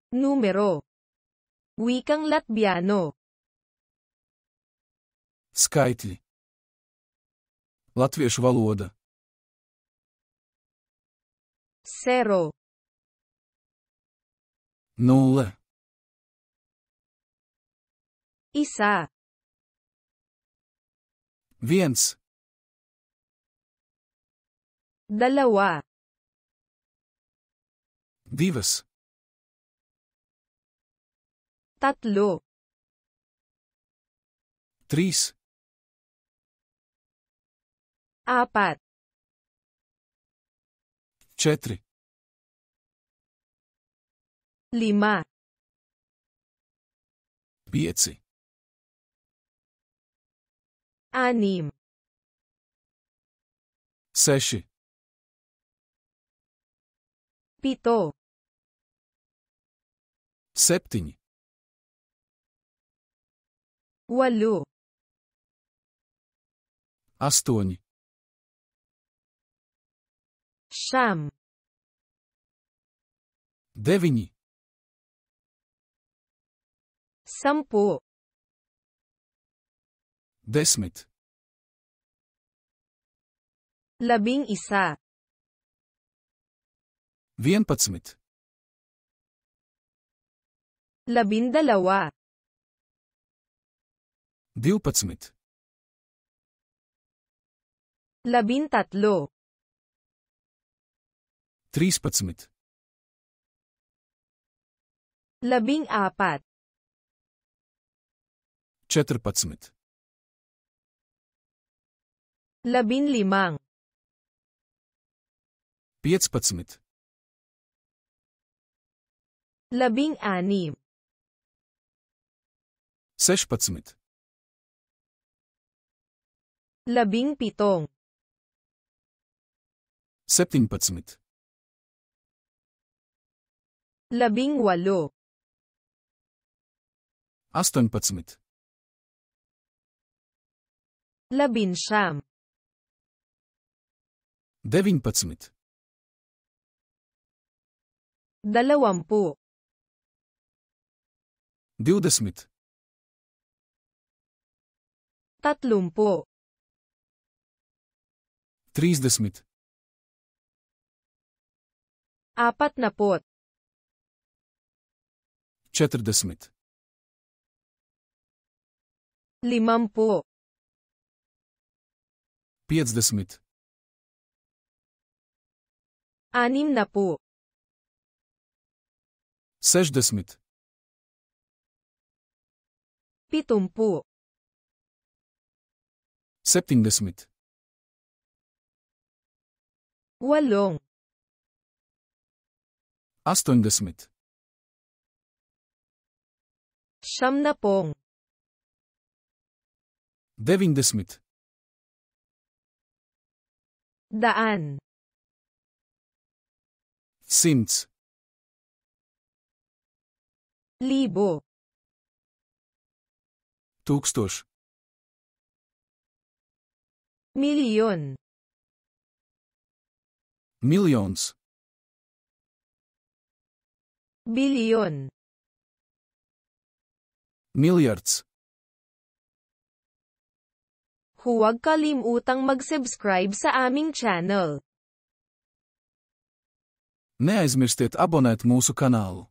Numero. Wikang Latbiyano. Skaitļi. Latviešu valoda. Sero. Nulle. Isa. Viens. Dalawa. Divas. Tatlo. Trīs. Apat. Četri. Lima. Pieci. Anim. Seši. Pito. Septiņi. Walo. Astoņi. Siyam. Deviņi. Sampu. Desmit. Labing-isa. Vienpadsmit. Labindalawa. Divpadsmit. Labintatlo. Trīspadsmit. Labing-apat. Četrpadsmit. Labinlimang. Piecpadsmit. Labing-anim. Sešpadsmit. Labing-pitong. Septiņpadsmit. Labing-walo. Astoņpadsmit. Labinsyam. Deviņpadsmit. Dalawampu. Divdesmit. Tatlumpu. Trīsdesmit. Apatnapu't. Četrdesmit. Limampu. Piecdesmit. Animnapu. Sešdesmit. Pitumpu. Septiņdesmit. Walong. Astoņdesmit. Siyamnapong. Deviņdesmit. Daan. Simts. Libo. Tūkstoš. Milyon. Miljons. Bilyon. Miljards. Huwag kalimutang mag-subscribe sa aming channel. Neaizmirstiet abonēt mūsu kanālu.